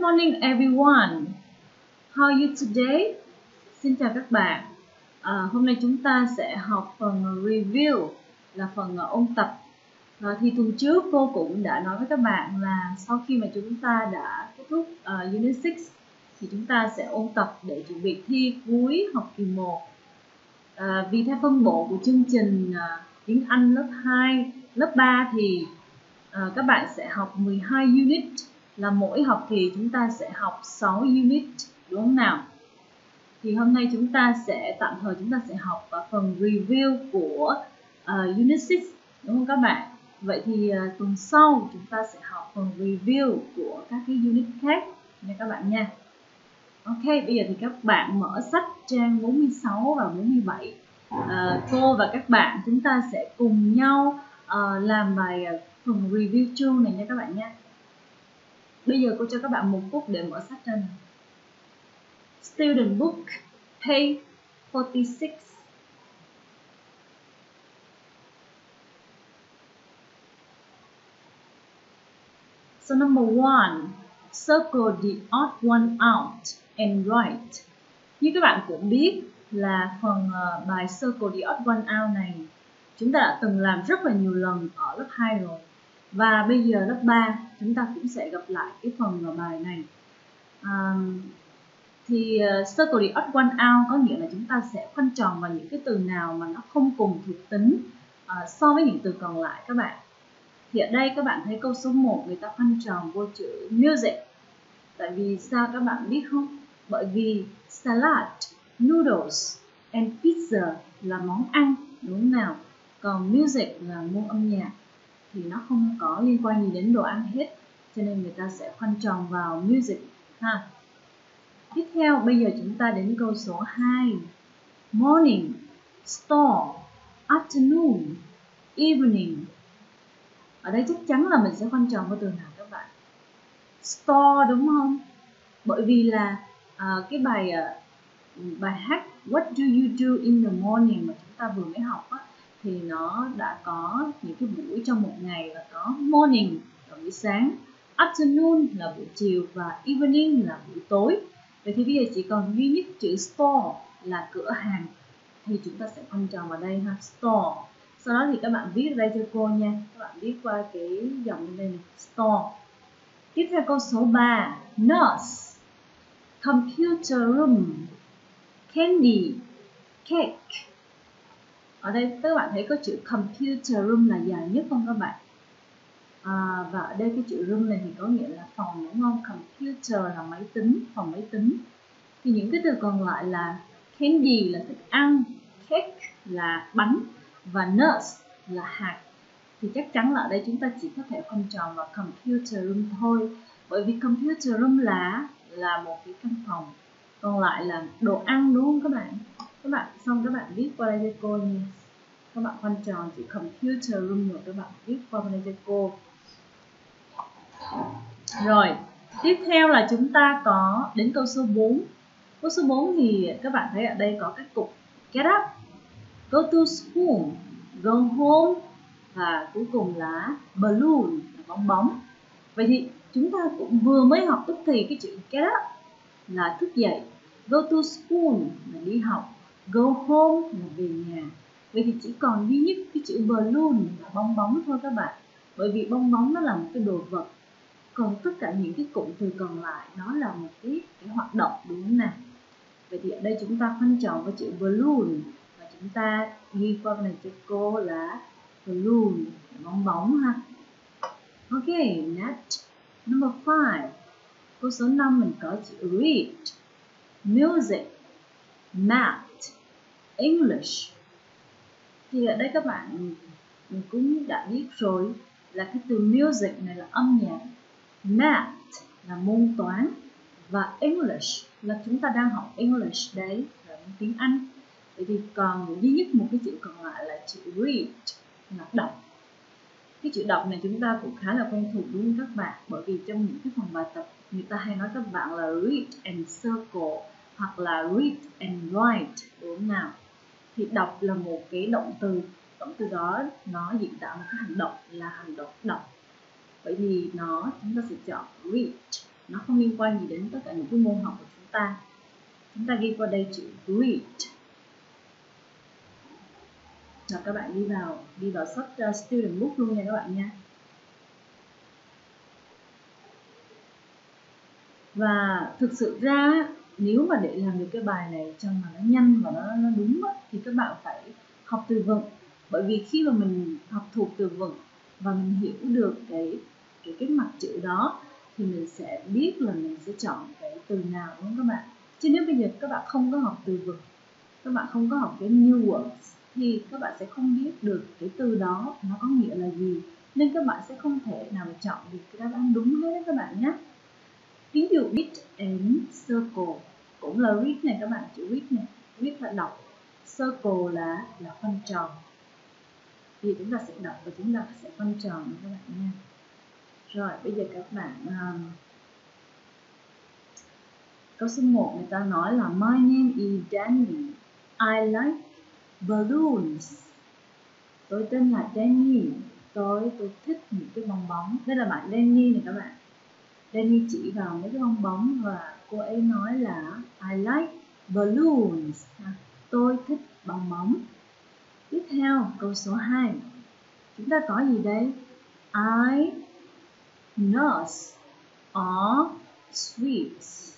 Morning everyone. How are you today? Xin chào các bạn. Hôm nay chúng ta sẽ học phần review, là phần ôn tập. Thì tuần trước cô cũng đã nói với các bạn là sau khi mà chúng ta đã kết thúc Unit 6 thì chúng ta sẽ ôn tập để chuẩn bị thi cuối học kỳ 1. Vì theo phân bổ của chương trình tiếng Anh lớp 2, lớp 3 thì các bạn sẽ học 12 unit, là mỗi học kỳ chúng ta sẽ học 6 unit, đúng không nào? Thì hôm nay chúng ta sẽ tạm thời học phần review của Unit 6, đúng không các bạn? Vậy thì tuần sau chúng ta sẽ học phần review của các cái unit khác nha các bạn nha. Ok, bây giờ thì các bạn mở sách trang 46 và 47. Cô và các bạn chúng ta sẽ cùng nhau làm bài phần review 2 này nha các bạn nha. Bây giờ cô cho các bạn 1 phút để mở sách ra. Student book, page 46. So number 1, circle the odd one out and write. Như các bạn cũng biết là phần bài circle the odd one out này chúng ta đã từng làm rất là nhiều lần ở lớp 2 rồi. Và bây giờ lớp 3 chúng ta cũng sẽ gặp lại cái phần bài này. Circle the odd one out có nghĩa là chúng ta sẽ khoanh tròn vào những cái từ nào mà nó không cùng thuộc tính so với những từ còn lại các bạn. Thì ở đây các bạn thấy câu số 1 người ta khoanh tròn vô chữ music. Tại vì sao các bạn biết không? Bởi vì salad, noodles and pizza là món ăn, đúng không nào? Còn music là môn âm nhạc thì nó không có liên quan gì đến đồ ăn hết, cho nên người ta sẽ khoanh tròn vào music ha. Tiếp theo bây giờ chúng ta đến câu số 2. Morning, store, afternoon, evening. Ở đây chắc chắn là mình sẽ khoanh tròn vào từ nào các bạn? Store, đúng không? Bởi vì là cái bài hát What do you do in the morning mà chúng ta vừa mới học á, thì nó đã có những cái buổi trong một ngày là có morning là buổi sáng, afternoon là buổi chiều và evening là buổi tối. Vậy thì bây giờ chỉ còn duy nhất chữ store là cửa hàng, thì chúng ta sẽ khoanh tròn vào đây ha, store. Sau đó thì các bạn viết ra cho cô nha, các bạn viết qua cái dòng bên đây này, store. Tiếp theo câu số 3, nurse, computer room, candy, cake. Ở đây các bạn thấy có chữ computer room là dài nhất không các bạn? Và ở đây cái chữ room này thì có nghĩa là phòng, đúng không? Computer là máy tính, phòng máy tính. Thì những cái từ còn lại là candy là thức ăn, cake là bánh và nuts là hạt. Thì chắc chắn là ở đây chúng ta chỉ có thể khoanh tròn vào computer room thôi. Bởi vì computer room là một cái căn phòng, còn lại là đồ ăn, đúng không các bạn? Các bạn viết qua đây cho cô nha. Các bạn khoanh tròn chữ computer room rồi các bạn viết qua đây cho cô. Rồi, tiếp theo là chúng ta có đến câu số 4. Câu số 4 thì các bạn thấy ở đây có các cụm get up, go to school, go home và cuối cùng là balloon là bong bóng. Vậy thì chúng ta cũng vừa mới học tức thì cái chữ get up là thức dậy, go to school là đi học, go home là về nhà. Vậy thì chỉ còn duy nhất cái chữ balloon là bong bóng thôi các bạn. Bởi vì bong bóng nó là một cái đồ vật, còn tất cả những cái cụm từ còn lại đó là một cái hoạt động, đúng không nào? Vậy thì ở đây chúng ta khoanh tròn với chữ balloon và chúng ta ghi qua bên này cho cô là balloon, bong bóng ha. Ok, next, number 5. Câu số 5 mình có chữ read, music, math, English. Thì ở đây các bạn mình cũng đã biết rồi là cái từ music này là âm nhạc, math là môn toán và English là chúng ta đang học English đấy, là tiếng Anh. Vậy thì còn duy nhất một cái chữ còn lại là chữ read là đọc. Cái chữ đọc này chúng ta cũng khá là quen thuộc đúng không các bạn? Bởi vì trong những cái phần bài tập người ta hay nói các bạn là read and circle hoặc là read and write, đúng không nào? Thì đọc là một cái động từ đó nó diễn tả một cái hành động là hành động đọc. Vậy thì chúng ta sẽ chọn read nó không liên quan gì đến tất cả những cái môn học của chúng ta. Chúng ta ghi qua đây chữ read. Rồi các bạn đi vào sách student book luôn nha các bạn nha. Và thực sự ra nếu mà để làm được cái bài này cho mà nó nhanh và nó đúng á, thì các bạn phải học từ vựng. Bởi vì khi mà mình học thuộc từ vựng và mình hiểu được cái mặt chữ đó thì mình sẽ biết là mình sẽ chọn cái từ nào, đúng không các bạn? Chứ nếu bây giờ các bạn không có học từ vựng, các bạn không có học cái new words thì các bạn sẽ không biết được cái từ đó nó có nghĩa là gì, nên các bạn sẽ không thể nào mà chọn được cái đáp án đúng hết đấy các bạn nhé. Ví dụ read and circle cũng là read này các bạn, chữ read này, read là đọc, circle là khoanh tròn. Thì chúng ta sẽ đọc và chúng ta sẽ khoanh tròn các bạn nha. Rồi bây giờ các bạn câu số 1 người ta nói là my name is Danny, I like balloons. Tôi tên là Danny, tôi thích những cái bong bóng. Đây là bạn Danny này các bạn. Danny chỉ vào mấy cái bong bóng và cô ấy nói là I like balloons. Tôi thích bong bóng. Tiếp theo câu số 2. Chúng ta có gì đây? I nuts or sweets.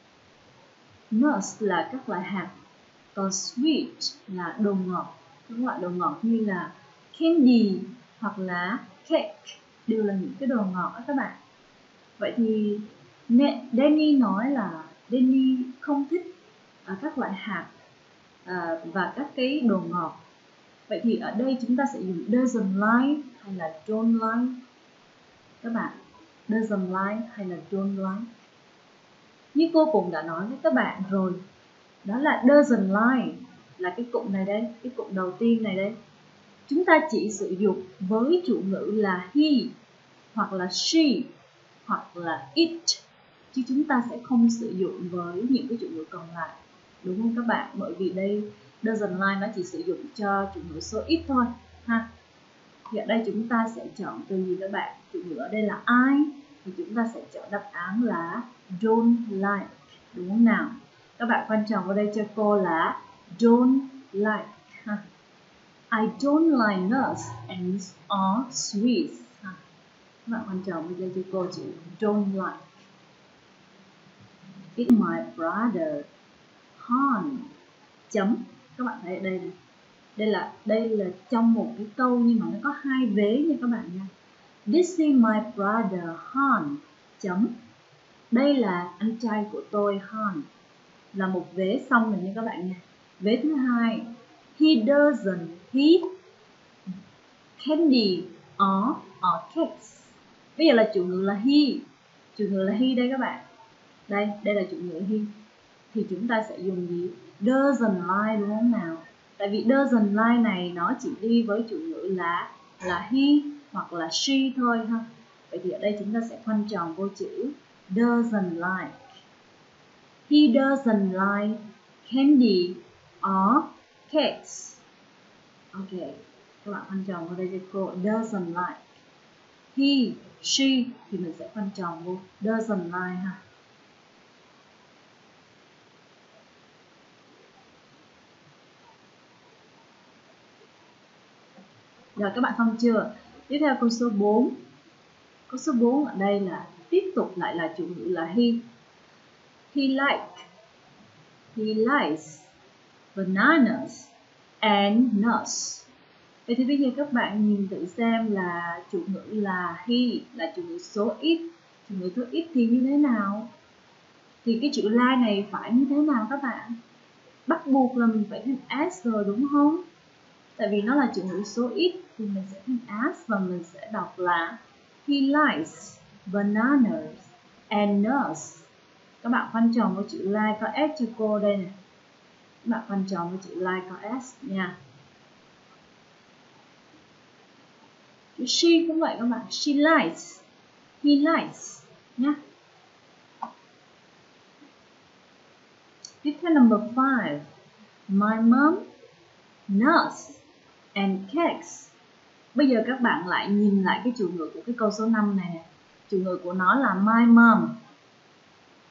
Nuts là các loại hạt, còn sweet là đồ ngọt. Các loại đồ ngọt như là candy hoặc là cake đều là những cái đồ ngọt đó các bạn. Vậy thì Danny nói là Danny không thích các loại hạt và các cái đồ ngọt. Vậy thì ở đây chúng ta sẽ dùng doesn't like hay là don't like các bạn. Doesn't like hay là don't like. Như cô cũng đã nói với các bạn rồi, đó là doesn't like là cái cụm này đây, cái cụm đầu tiên này đây. Chúng ta chỉ sử dụng với chủ ngữ là he hoặc là she hoặc là it, chứ chúng ta sẽ không sử dụng với những cái chủ ngữ còn lại, đúng không các bạn? Bởi vì đây doesn't like nó chỉ sử dụng cho chủ ngữ số ít thôi ha. Thì ở đây chúng ta sẽ chọn từ gì các bạn? Chủ ngữ ở đây là I thì chúng ta sẽ chọn đáp án là don't like, đúng không nào? Các bạn quan trọng vào đây cho cô là don't like ha. I don't like nuts and or sweets ha. Các bạn quan trọng bây giờ cho cô chữ don't like. It's my brother Han chấm. Các bạn thấy ở đây này, đây là trong một cái câu nhưng mà nó có hai vế nha các bạn nha. This is my brother Han chấm. Đây là anh trai của tôi Han, là một vế xong rồi nha các bạn nha. Vế thứ hai, he doesn't eat candy or cakes. Bây giờ là chủ ngữ là he, chủ ngữ là he đây các bạn. Đây là chủ ngữ he. Thì chúng ta sẽ dùng gì? Doesn't like, đúng không nào? Tại vì doesn't like này nó chỉ đi với chủ ngữ là he hoặc là she thôi ha. Vậy thì ở đây chúng ta sẽ khoanh tròn vô chữ doesn't like. He doesn't like candy or cakes. Ok, các bạn khoanh tròn vô đây cho cô doesn't like. He, she thì mình sẽ khoanh tròn vô doesn't like ha. Rồi các bạn xong chưa? Tiếp theo câu số 4. Câu số 4 ở đây là tiếp tục lại là chủ ngữ là he. He likes bananas and nuts. Vậy thì bây giờ các bạn nhìn thử xem là chủ ngữ là he là chủ ngữ số ít, chủ ngữ số ít thì như thế nào? Thì cái chữ like này phải như thế nào các bạn? Bắt buộc là mình phải thêm s rồi đúng không? Tại vì nó là chủ ngữ số ít thì mình sẽ thêm s và mình sẽ đọc là he likes bananas and nuts. Các bạn khoanh tròn với chữ like có s cho cô đây nè. Các bạn khoanh tròn với chữ like có s nha. Chữ she cũng vậy các bạn, she likes, he likes nhé. Tiếp theo number 5. My mom nuts and cakes. Bây giờ các bạn lại nhìn lại cái chủ ngữ của cái câu số 5 này nè. Chủ ngữ của nó là my mom.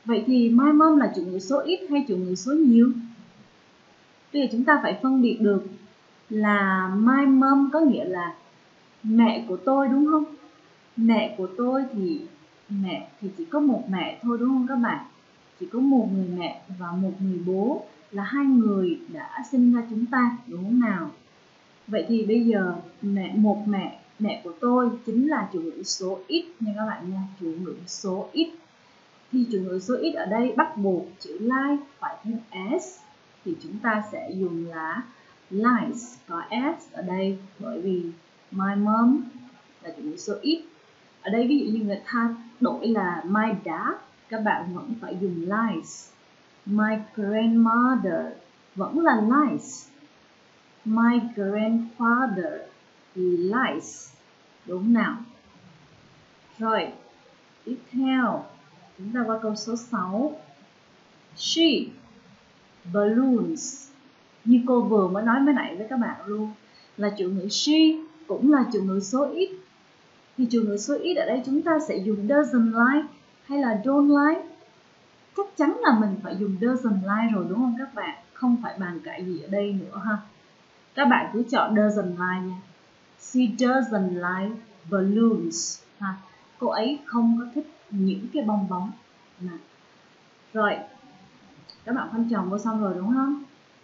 Vậy thì my mom là chủ ngữ số ít hay chủ ngữ số nhiều? Bây giờ chúng ta phải phân biệt được là my mom có nghĩa là mẹ của tôi, đúng không? Mẹ của tôi thì chỉ có một mẹ thôi, đúng không các bạn? Chỉ có một người mẹ và một người bố, là hai người đã sinh ra chúng ta, đúng không nào? Vậy thì bây giờ mẹ của tôi chính là chủ ngữ số ít nha các bạn nha, chủ ngữ số ít. Thì chủ ngữ số ít ở đây bắt buộc chữ like phải thêm s, thì chúng ta sẽ dùng là likes có s ở đây, bởi vì my mom là chủ ngữ số ít. Ở đây ví dụ như người ta đổi là my dad, các bạn vẫn phải dùng likes. My grandmother vẫn là likes. My grandfather likes, đúng nào? Rồi, tiếp theo chúng ta qua câu số 6. She balloons, như cô vừa mới nói nãy với các bạn luôn, là chủ ngữ she cũng là chủ ngữ số ít. Thì chủ ngữ số ít ở đây chúng ta sẽ dùng doesn't like hay là don't like? Chắc chắn là mình phải dùng doesn't like rồi, đúng không các bạn? Không phải bàn cãi gì ở đây nữa ha. Các bạn cứ chọn doesn't like nha. She doesn't like balloons ha. Cô ấy không có thích những cái bong bóng. Rồi, các bạn khoanh tròn vô xong rồi đúng không?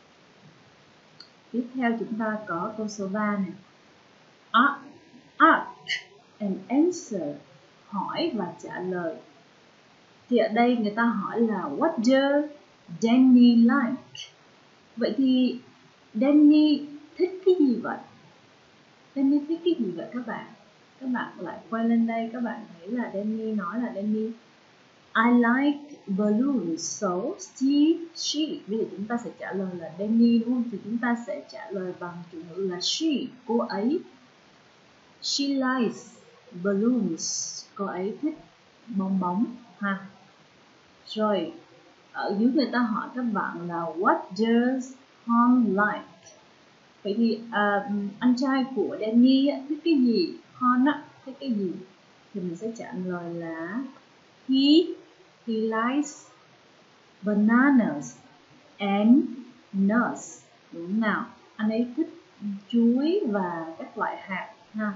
Tiếp theo chúng ta có câu số 3 này. Ask and answer, hỏi và trả lời. Thì ở đây người ta hỏi là what does Danny like? Vậy thì Danny thích cái gì vậy? Danny thích cái gì vậy các bạn? Các bạn lại quay lên đây, các bạn thấy là Danny nói là Danny I like balloons, so she. Bây giờ chúng ta sẽ trả lời là Danny, đúng không? Thì chúng ta sẽ trả lời bằng chủ ngữ là she, cô ấy. She likes balloons, cô ấy thích bong bóng ha. Rồi, ở dưới người ta hỏi các bạn là what does Hon like? Vậy thì anh trai của Danny thích cái gì? Hon thích cái gì? Thì mình sẽ trả lời là he likes bananas and nuts. Đúng nào? Anh ấy thích chuối và các loại hạt ha.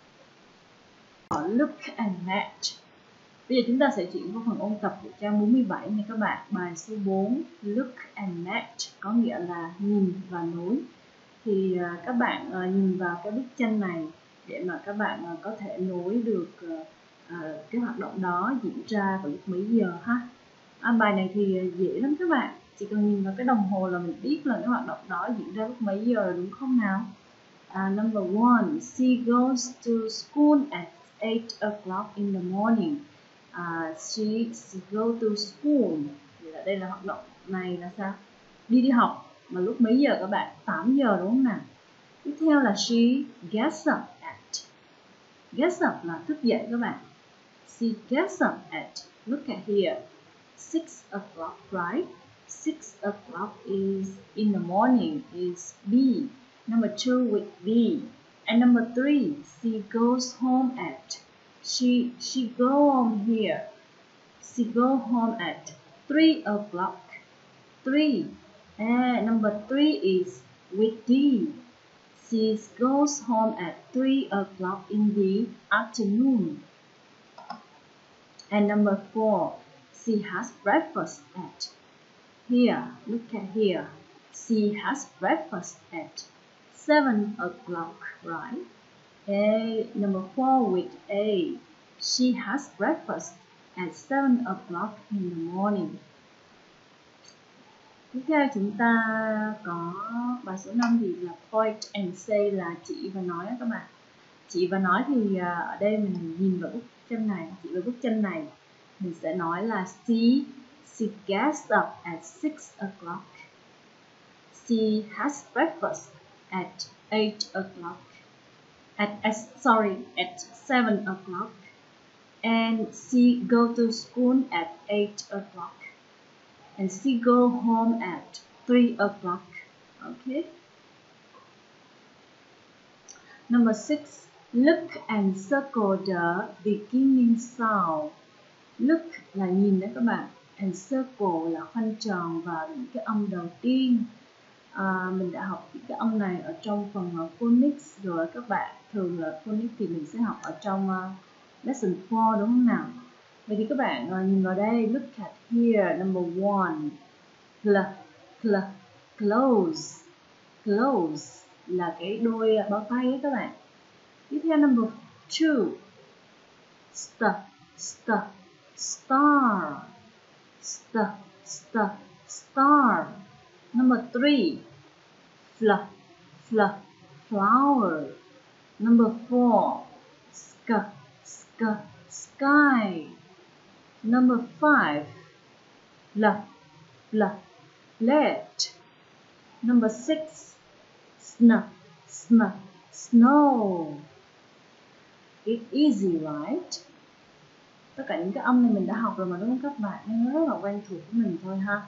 Look and match. Bây giờ chúng ta sẽ chuyển vào phần ôn tập của trang 47 nha các bạn. Bài số 4, look and match có nghĩa là nhìn và nối. Thì các bạn nhìn vào cái bức tranh này để mà các bạn có thể nối được cái hoạt động đó diễn ra vào lúc mấy giờ ha. Bài này thì dễ lắm các bạn, chỉ cần nhìn vào cái đồng hồ là mình biết là cái hoạt động đó diễn ra lúc mấy giờ, đúng không nào? Number 1, she goes to school at 8 o'clock in the morning. She go to school. Thì là đây là hoạt động này là sao? Đi học mà lúc mấy giờ các bạn? 8 giờ đúng không nào? Tiếp theo là she gets up at. Gets up là thức dậy các bạn. She gets up at, look at here, 6 o'clock, right? 6 o'clock is in the morning is B. Number 2 with B. And number 3, she goes home at. She go home here. She go home at 3 o'clock. 3. And number 3 is with D. She goes home at 3 o'clock in the afternoon. And number 4, she has breakfast at. Here, look at here. She has breakfast at 7 o'clock, right? Number 4 with A. She has breakfast at 7 o'clock in the morning. Tiếp theo chúng ta có bài số 5 thì là point and say, là chỉ và nói các bạn. Chỉ và nói thì ở đây mình nhìn vào bức tranh này, chỉ vào bức tranh này mình sẽ nói là she gets up at 6 o'clock. She has breakfast at 8 o'clock. At 7 o'clock. And she go to school at 8 o'clock. And she go home at 3 o'clock. Okay. Number 6, look and circle the beginning sound. Look là nhìn đấy các bạn. and circle là khoanh tròn vào những cái âm đầu tiên. Mình đã học những cái âm này ở trong phần phonics rồi các bạn. Thường là phonics thì mình sẽ học ở trong lesson 4 đúng không nào? Vậy thì các bạn nhìn vào đây, look at here, number 1, close, close là cái đôi bao tay ấy các bạn. Tiếp theo number 2, star, star. Number 3, flower. Number 4, sky. Number 5, plate. Number 6, snow. It's easy, right? Tất cả những cái âm này mình đã học rồi mà đúng không các bạn? Nên nó rất là quen thuộc của mình thôi ha.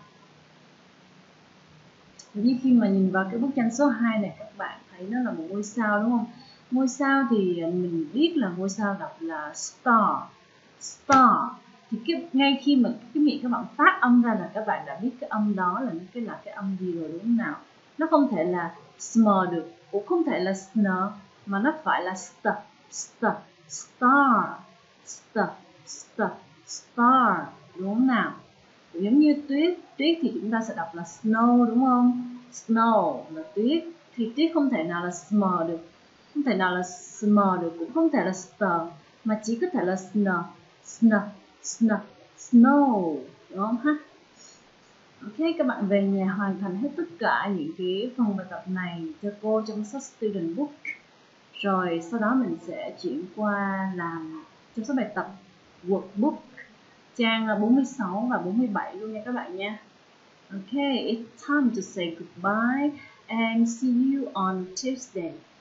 Như khi mà nhìn vào cái bức tranh số 2 này, các bạn thấy nó là một ngôi sao đúng không? Ngôi sao thì mình biết là ngôi sao đọc là star. Thì ngay khi mà cái miệng các bạn phát âm ra là các bạn đã biết cái âm đó là cái âm gì rồi đúng không nào? Nó không thể là sm được, cũng không thể là sn, mà nó phải là star, đúng không nào? Giống như tuyết thì chúng ta sẽ đọc là snow đúng không? Snow là tuyết, thì tuyết không thể nào là sm được, cũng không thể là star, mà chỉ có thể là snow, đúng không ha? Ok, các bạn về nhà hoàn thành hết tất cả những cái phần bài tập này cho cô trong sách student book. Rồi sau đó mình sẽ chuyển qua làm trong số bài tập workbook trang 46 và 47 luôn nha các bạn nha. Okay, it's time to say goodbye and see you on Tuesday.